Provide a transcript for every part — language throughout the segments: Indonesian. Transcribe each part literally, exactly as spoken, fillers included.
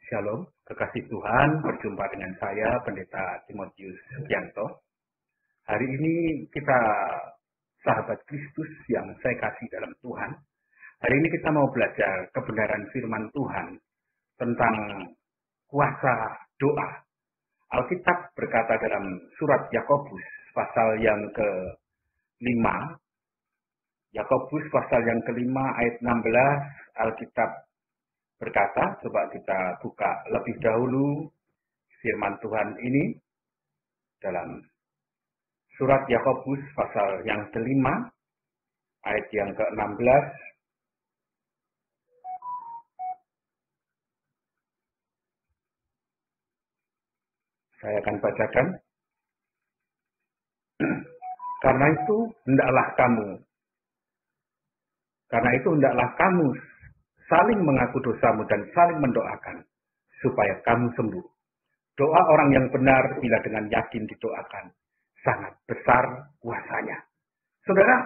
Shalom, kekasih Tuhan, berjumpa dengan saya, Pendeta Timotius Sugianto. Hari ini kita, sahabat Kristus yang saya kasih dalam Tuhan, hari ini kita mau belajar kebenaran firman Tuhan tentang kuasa doa. Alkitab berkata dalam surat Yakobus, pasal yang kelima, Yakobus pasal yang kelima ayat enam belas, Alkitab berkata, coba kita buka lebih dahulu firman Tuhan ini dalam surat Yakobus pasal yang kelima ayat yang ke enam belas. Saya akan bacakan. Karena itu hendaklah kamu karena itu hendaklah kamu saling mengaku dosamu dan saling mendoakan, supaya kamu sembuh. Doa orang yang benar bila dengan yakin didoakan, sangat besar kuasanya. Saudara,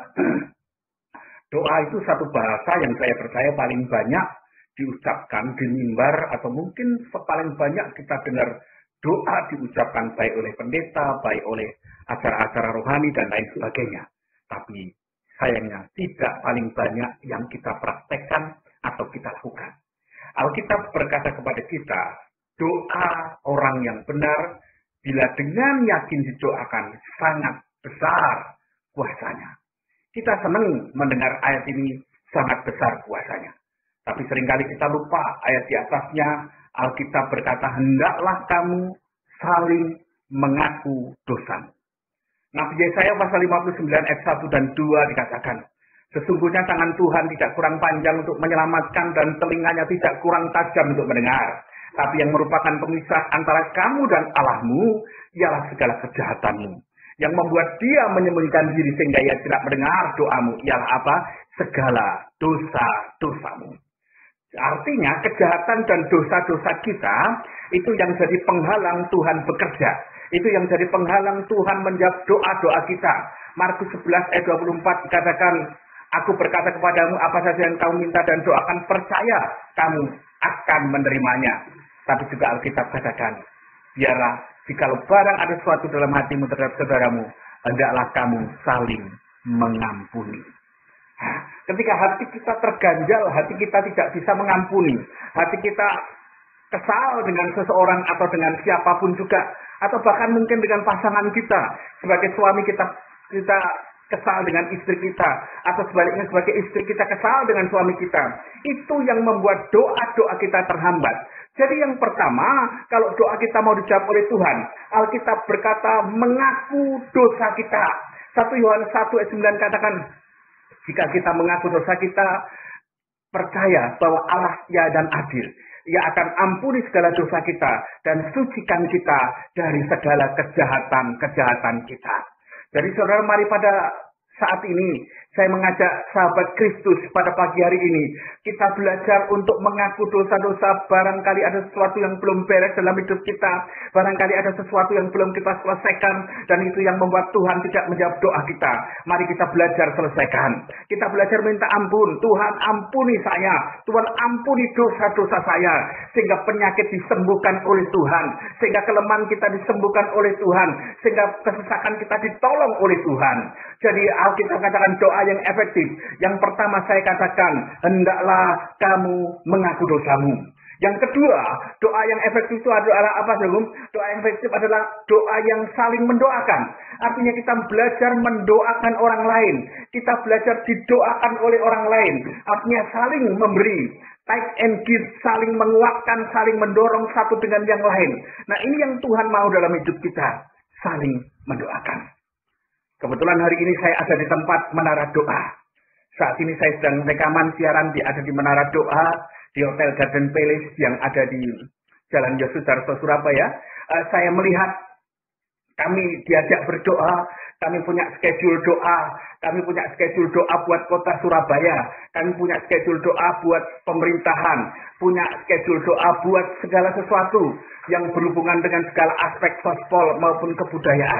doa itu satu bahasa yang saya percaya paling banyak diucapkan di mimbar, atau mungkin paling banyak kita dengar doa diucapkan baik oleh pendeta, baik oleh acara-acara rohani, dan lain sebagainya. Tapi sayangnya tidak paling banyak yang kita praktekkan atau kita lakukan. Alkitab berkata kepada kita, doa orang yang benar bila dengan yakin didoakan sangat besar kuasanya. Kita senang mendengar ayat ini, sangat besar kuasanya. Tapi seringkali kita lupa ayat di atasnya. Alkitab berkata, hendaklah kamu saling mengaku dosamu. Nabi Yesaya pasal lima puluh sembilan ayat satu dan dua dikatakan, sesungguhnya tangan Tuhan tidak kurang panjang untuk menyelamatkan dan telinganya tidak kurang tajam untuk mendengar. Tapi yang merupakan pemisah antara kamu dan Allahmu ialah segala kejahatanmu. Yang membuat dia menyembunyikan diri sehingga ia tidak mendengar doamu ialah apa? Segala dosa-dosamu. Artinya kejahatan dan dosa-dosa kita itu yang jadi penghalang Tuhan bekerja. Itu yang jadi penghalang Tuhan menjawab doa-doa kita. Markus sebelas ayat dua puluh empat dikatakan, aku berkata kepadamu apa saja yang kamu minta dan doakan, percaya kamu akan menerimanya. Tapi juga Alkitab katakan, biarlah jikalau barang ada sesuatu dalam hatimu terhadap saudaramu, hendaklah kamu saling mengampuni. Ketika hati kita terganjal, hati kita tidak bisa mengampuni, hati kita kesal dengan seseorang atau dengan siapapun juga, atau bahkan mungkin dengan pasangan kita, sebagai suami kita kita kesal dengan istri kita, atau sebaliknya sebagai istri kita kesal dengan suami kita, itu yang membuat doa-doa kita terhambat. Jadi yang pertama, kalau doa kita mau dijawab oleh Tuhan, Alkitab berkata mengaku dosa kita. satu Yohanes satu ayat sembilan katakan, jika kita mengaku dosa kita, percaya bahwa Allah setia dan adil. Ia akan ampuni segala dosa kita dan sucikan kita dari segala kejahatan-kejahatan kita. Jadi saudara, mari pada saat ini saya mengajak sahabat Kristus pada pagi hari ini, kita belajar untuk mengaku dosa-dosa. Barangkali ada sesuatu yang belum beres dalam hidup kita, barangkali ada sesuatu yang belum kita selesaikan, dan itu yang membuat Tuhan tidak menjawab doa kita. Mari kita belajar selesaikan. Kita belajar minta ampun. Tuhan, ampuni saya. Tuhan, ampuni dosa-dosa saya, sehingga penyakit disembuhkan oleh Tuhan, sehingga kelemahan kita disembuhkan oleh Tuhan, sehingga kesesakan kita ditolong oleh Tuhan. Jadi Alkitab katakan doa yang efektif. Yang pertama saya katakan, hendaklah kamu mengaku dosamu. Yang kedua, doa yang efektif itu adalah apa, Saudara? Doa yang efektif adalah doa yang saling mendoakan. Artinya kita belajar mendoakan orang lain. Kita belajar didoakan oleh orang lain. Artinya saling memberi. Take and give, saling menguatkan, saling mendorong satu dengan yang lain. Nah, ini yang Tuhan mau dalam hidup kita. Saling mendoakan. Kebetulan hari ini saya ada di tempat Menara Doa. Saat ini saya sedang rekaman siaran di ada di Menara Doa di Hotel Garden Palace yang ada di Jalan Yosudarso, Surabaya. Uh, saya melihat kami diajak berdoa, kami punya schedule doa, kami punya schedule doa buat kota Surabaya, kami punya schedule doa buat pemerintahan, punya schedule doa buat segala sesuatu yang berhubungan dengan segala aspek sosial maupun kebudayaan.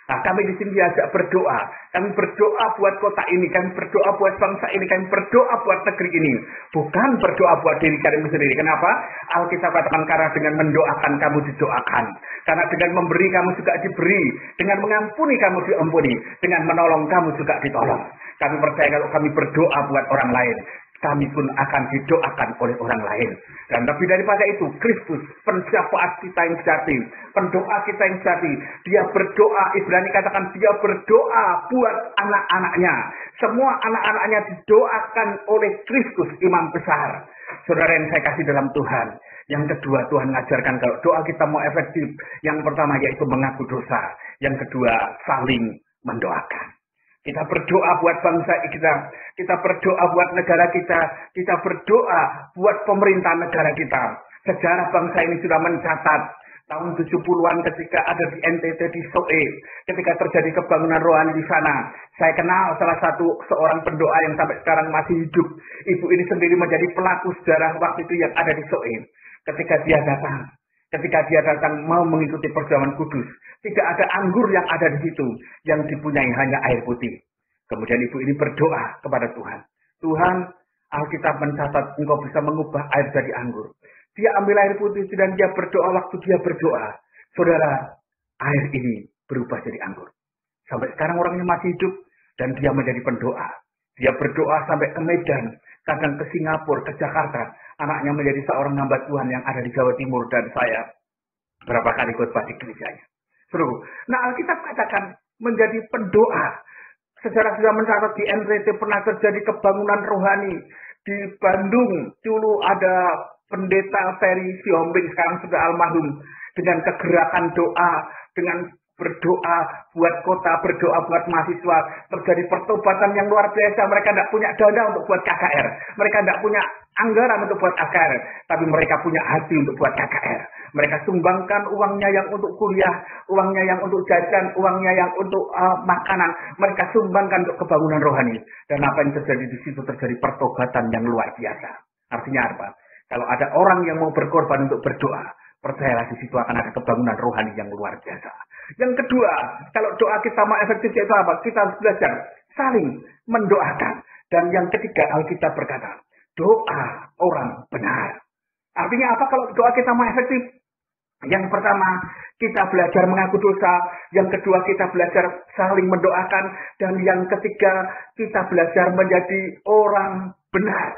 Nah, kami di sini diajak berdoa. Kami berdoa buat kota ini, kami berdoa buat bangsa ini, kami berdoa buat negeri ini. Bukan berdoa buat diri kami sendiri. Kenapa? Alkitab katakan karena dengan mendoakan kamu didoakan. Karena dengan memberi kamu juga diberi. Dengan mengampuni kamu diampuni. Dengan menolong kamu juga ditolong. Kami percaya kalau kami berdoa buat orang lain, kami pun akan didoakan oleh orang lain. Dan lebih daripada itu, Kristus, pensyafaat kita yang sejati, pendoa kita yang sejati, dia berdoa, Ibrani katakan dia berdoa buat anak-anaknya. Semua anak-anaknya didoakan oleh Kristus, imam besar. Saudara yang saya kasih dalam Tuhan. Yang kedua, Tuhan mengajarkan kalau doa kita mau efektif, yang pertama yaitu mengaku dosa. Yang kedua, saling mendoakan. Kita berdoa buat bangsa kita, kita berdoa buat negara kita, kita berdoa buat pemerintah negara kita. Sejarah bangsa ini sudah mencatat tahun tujuh puluhan ketika ada di N T T di Soe, ketika terjadi kebangunan rohani di sana. Saya kenal salah satu seorang pendoa yang sampai sekarang masih hidup. Ibu ini sendiri menjadi pelaku sejarah waktu itu yang ada di Soe. Ketika dia datang, ketika dia datang mau mengikuti perjamuan kudus, tidak ada anggur yang ada di situ, yang dipunyai hanya air putih. Kemudian ibu ini berdoa kepada Tuhan. Tuhan, Alkitab mencatat engkau bisa mengubah air jadi anggur. Dia ambil air putih dan dia berdoa. Waktu dia berdoa, saudara, air ini berubah jadi anggur. Sampai sekarang orangnya masih hidup dan dia menjadi pendoa. Dia berdoa sampai ke Medan, kadang ke Singapura, ke Jakarta. Anaknya menjadi seorang hamba Tuhan yang ada di Jawa Timur dan saya berapa kali khotbah di gerejanya. Seru. Nah, Alkitab katakan menjadi pendoa. Sejarah sudah mencatat di N T T pernah terjadi kebangunan rohani. Di Bandung dulu ada pendeta Ferry Siombing, sekarang sudah almarhum. Dengan kegerakan doa, dengan berdoa buat kota, berdoa buat mahasiswa. Terjadi pertobatan yang luar biasa. Mereka tidak punya dana untuk buat K K R. Mereka tidak punya anggaran untuk buat K K R. Tapi mereka punya hati untuk buat K K R. Mereka sumbangkan uangnya yang untuk kuliah, uangnya yang untuk jajan, uangnya yang untuk uh, makanan. Mereka sumbangkan untuk kebangunan rohani. Dan apa yang terjadi di situ terjadi pertobatan yang luar biasa. Artinya apa? Kalau ada orang yang mau berkorban untuk berdoa, percayalah di situ akan ada kebangunan rohani yang luar biasa. Yang kedua, kalau doa kita mau efektif itu apa? Kita harus belajar saling mendoakan. Dan yang ketiga, Alkitab berkata, doa orang benar. Artinya apa kalau doa kita mau efektif? Yang pertama, kita belajar mengaku dosa. Yang kedua, kita belajar saling mendoakan. Dan yang ketiga, kita belajar menjadi orang benar.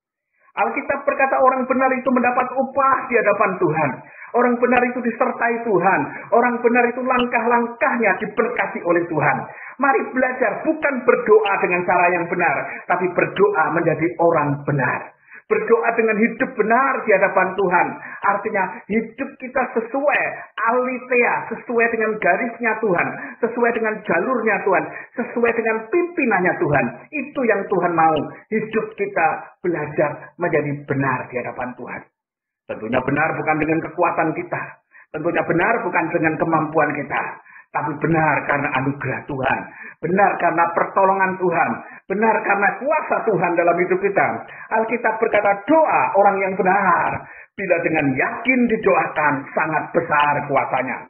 Alkitab berkata orang benar itu mendapat upah di hadapan Tuhan. Orang benar itu disertai Tuhan. Orang benar itu langkah-langkahnya diberkati oleh Tuhan. Mari belajar bukan berdoa dengan cara yang benar, tapi berdoa menjadi orang benar. Berdoa dengan hidup benar di hadapan Tuhan. Artinya hidup kita sesuai alitea, sesuai dengan garisnya Tuhan, sesuai dengan jalurnya Tuhan, sesuai dengan pimpinannya Tuhan. Itu yang Tuhan mau. Hidup kita belajar menjadi benar di hadapan Tuhan. Tentunya benar bukan dengan kekuatan kita. Tentunya benar bukan dengan kemampuan kita. Tapi benar karena anugerah Tuhan. Benar karena pertolongan Tuhan. Benar karena kuasa Tuhan dalam hidup kita. Alkitab berkata doa orang yang benar. Bila dengan yakin didoakan sangat besar kuasanya.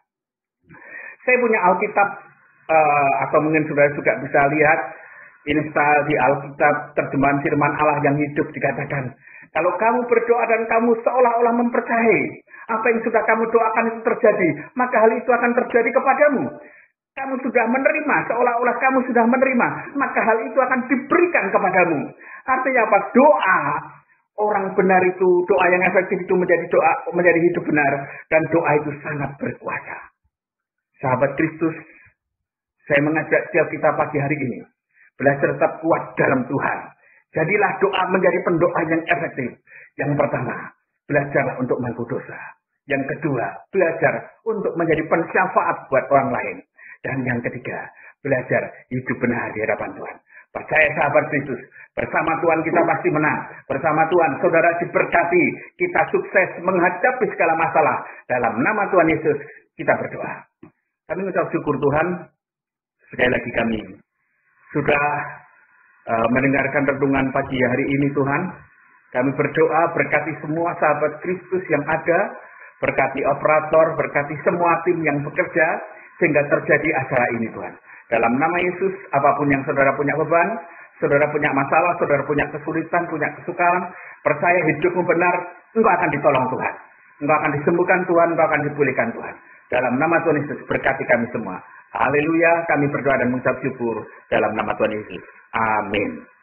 Saya punya Alkitab. Uh, atau mungkin saudara juga bisa lihat. Install di Alkitab terjemahan firman Allah yang hidup dikatakan. Kalau kamu berdoa dan kamu seolah-olah mempercayai apa yang sudah kamu doakan itu terjadi, maka hal itu akan terjadi kepadamu. Kamu sudah menerima, seolah-olah kamu sudah menerima, maka hal itu akan diberikan kepadamu. Artinya apa? Doa orang benar itu, doa yang efektif itu menjadi doa, menjadi hidup benar, dan doa itu sangat berkuasa. Sahabat Kristus, saya mengajak setiap kita pagi hari ini belajar tetap kuat dalam Tuhan. Jadilah doa menjadi pendoa yang efektif. Yang pertama, belajarlah untuk mengaku dosa. Yang kedua, belajar untuk menjadi pensyafaat buat orang lain. Dan yang ketiga, belajar hidup benar di hadapan Tuhan. Percaya sahabat Kristus, bersama Tuhan kita pasti menang. Bersama Tuhan, saudara diberkati. Kita sukses menghadapi segala masalah. Dalam nama Tuhan Yesus, kita berdoa. Kami mengucap syukur Tuhan. Sekali lagi kami sudah uh, mendengarkan renungan pagi hari ini Tuhan. Kami berdoa berkati semua sahabat Kristus yang ada. Berkati operator, berkati semua tim yang bekerja. sehingga terjadi acara ini Tuhan. Dalam nama Yesus, apapun yang saudara punya beban, saudara punya masalah, saudara punya kesulitan, punya kesukaran, percaya hidupmu benar, engkau akan ditolong Tuhan. Engkau akan disembuhkan Tuhan, engkau akan dipulihkan Tuhan. Dalam nama Tuhan Yesus, berkati kami semua. Haleluya, kami berdoa dan mengucap syukur dalam nama Tuhan Yesus. Amin.